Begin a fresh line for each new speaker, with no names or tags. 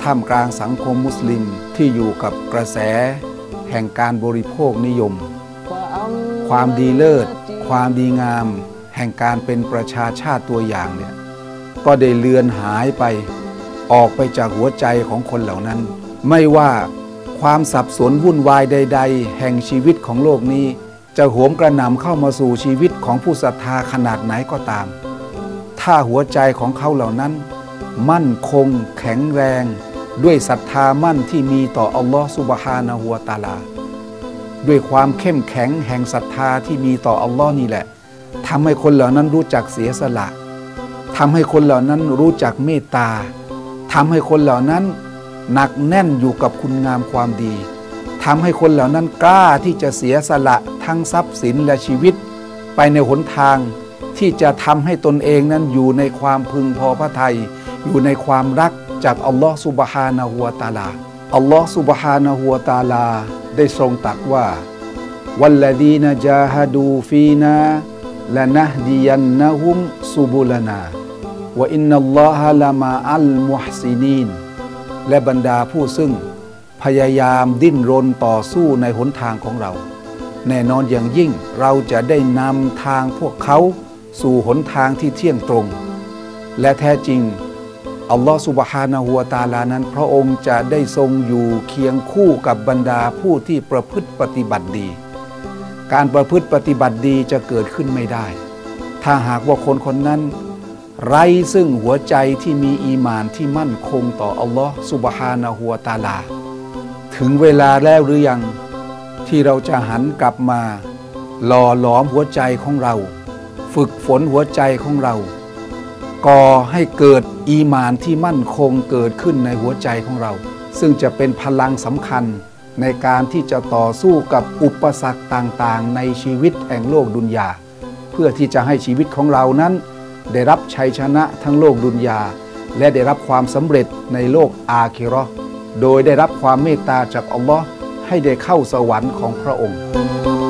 ท่ามกลางสังคมมุสลิมที่อยู่กับกระแสแห่งการบริโภคนิยมความดีเลิศความดีงามแห่งการเป็นประชาชาติตัวอย่างเนี่ยก็ได้เลือนหายไปออกไปจากหัวใจของคนเหล่านั้นไม่ว่าความสับสนวุ่นวายใดๆแห่งชีวิตของโลกนี้จะโหมกระหน่ำเข้ามาสู่ชีวิตของผู้ศรัทธาขนาดไหนก็ตามถ้าหัวใจของเขาเหล่านั้นมั่นคงแข็งแรงด้วยศรัทธามั่นที่มีต่ออัลลอฮฺซุบฮานะฮูวะตะอาลาด้วยความเข้มแข็งแห่งศรัทธาที่มีต่ออัลลอฮ์นี่แหละทำให้คนเหล่านั้นรู้จักเสียสละทำให้คนเหล่านั้นรู้จักเมตตาทำให้คนเหล่านั้นหนักแน่นอยู่กับคุณงามความดีทำให้คนเหล่านั้นกล้าที่จะเสียสละทั้งทรัพย์สินและชีวิตไปในหนทางที่จะทำให้ตนเองนั้นอยู่ในความพึงพอพระทัยอยู่ในความรักจากอัลลอฮฺซุบฮานะฮูวะตะอาลาอัลลอฮฺซุบฮานะฮูวะตะอาลาได้ทรงตรัสว่าวัลลดีนจาฮะดูฟีนาละนะฮดียันนะฮุมซุบุลนาวะอินนัลลอฮะละมาอัลมุฮซินีนและบรรดาผู้ซึ่งพยายามดิ้นรนต่อสู้ในหนทางของเราแน่นอนอย่างยิ่งเราจะได้นำทางพวกเขาสู่หนทางที่เที่ยงตรงและแท้จริงอัลลอฮฺซุบฮานะฮูวะตะอาลานั้นพระองค์จะได้ทรงอยู่เคียงคู่กับบรรดาผู้ที่ประพฤติปฏิบัติดีการประพฤติปฏิบัติดีจะเกิดขึ้นไม่ได้ถ้าหากว่าคนคนนั้นไร้ซึ่งหัวใจที่มีอีหม่านที่มั่นคงต่ออัลลอฮฺซุบฮานะฮูวะตะอาลาถึงเวลาแล้วหรือยังที่เราจะหันกลับมาหล่อหลอมหัวใจของเราฝึกฝนหัวใจของเราก่อให้เกิดอีหม่านที่มั่นคงเกิดขึ้นในหัวใจของเราซึ่งจะเป็นพลังสำคัญในการที่จะต่อสู้กับอุปสรรคต่างๆในชีวิตแห่งโลกดุนยาเพื่อที่จะให้ชีวิตของเรานั้นได้รับชัยชนะทั้งโลกดุนยาและได้รับความสำเร็จในโลกอาคิเราะห์โดยได้รับความเมตตาจากอัลลอฮ์ให้ได้เข้าสวรรค์ของพระองค์